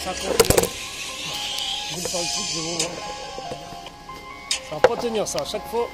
59. Je vais faire le truc, je vais voir. Ça va pas tenir ça à chaque fois.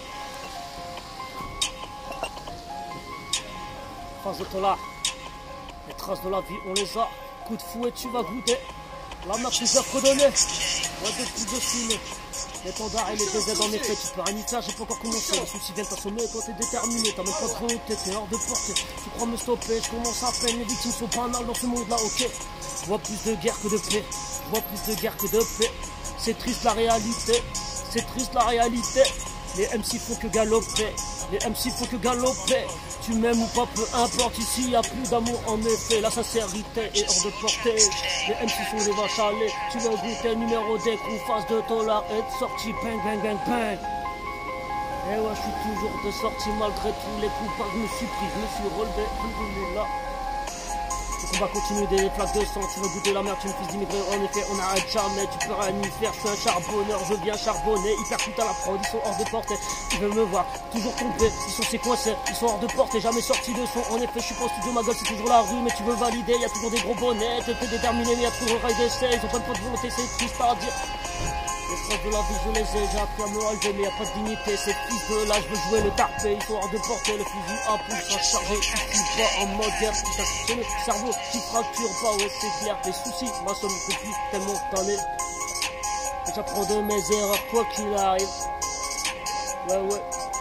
Phase de Tola. Les traces de la vie, on les a. Coup de fouet, tu vas goûter. La map plusieurs coordonnées. Ouais, depuis de filmer. L'étendard et les DZ en effet, tu peux rien y faire, j'ai pas encore commencé. Les soucis viennent t'assommer quand t'es déterminé. T'as même pas de volonté, t'es hors de portée. Tu crois me stopper, je commence à peine. Les victimes sont banales dans ce monde-là, ok. Je vois plus de guerre que de paix. Je vois plus de guerre que de paix. C'est triste la réalité. C'est triste la réalité. Les MC font que galoper. Les MC font que galoper. Tu m'aimes ou pas, peu importe, ici y a plus d'amour en effet, la sincérité est hors de portée. Les MC sont des vaches à lait, tu veux goûter numéro d'écrou, face de $, et de sortie, bang bang bang bang. Et ouais, je suis toujours de sortie malgré tous les coups, pas que je me suis pris, je me suis relevé, alhamdoulilah. Donc on va continuer des flaques de sang, tu veux goûter la merde, tu me fils d'immigré, en effet on n'arrête jamais, tu peux rien y faire, je suis un charbonneur, je viens charbonner, hyper tout à la prod, ils sont hors de portée, tu veux me voir, toujours trompé, ils sont séquencés, ils sont hors de portée, jamais sortis de son, en effet je suis pas au studio, ma gueule c'est toujours la rue, mais tu veux valider, y a toujours des gros bonnets, t'es déterminé, mais y a toujours un rail d'essai, ils ont pas de volonté, c'est triste à dire. Les phrases de la vie, je les ai, j'ai appris à me relever, mais y'a pas de dignité. Ces fils de là, je veux jouer le tarpé, ils sont hors de portée, le fusil à pouce à charger. Je suis pas en mode guerre, putain, c'est le cerveau qui fracture pas, ouais, c'est clair. Les soucis m'assomment depuis tellement d'années. J'apprends de mes erreurs, quoi qu'il arrive. Ouais.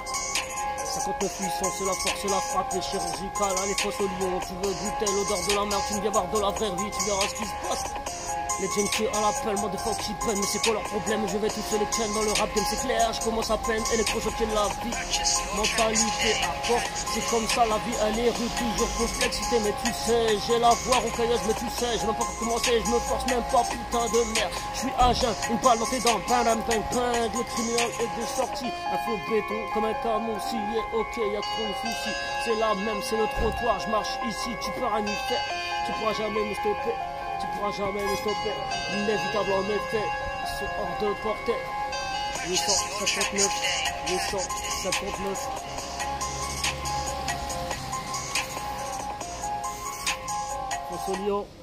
59 800, c'est la force, la frappe, les chirurgicales, les fosses au lion. Tu veux goûter l'odeur de la merde, tu viens voir de la vraie vie, tu verras ce qui se passe. Les junkies à l'appel, moi des fois qui prennent, mais c'est quoi leur problème? Je vais tous les chaînes dans le rap game, c'est clair, je commence à peine, électrochoquer la vie. Mentalité à fort, c'est comme ça la vie, elle est rude, toujours complexité, mais tu sais, j'ai la voix rocailleuse, mais tu sais, j'ai même pas commencé, je me force même pas, putain de merde. Je suis à jeun, une balle dans tes dents, bang bang bang bang, le criminel est de sortie, un faux béton comme un canon scié, ok, y'a trop de soucis, c'est la même, c'est le trottoir, je marche ici, tu peux rien y faire, tu pourras jamais me stopper. Tu pourras jamais me stopper, inévitable en effet, ils sont hors de portée. 859, 859. François Lyon.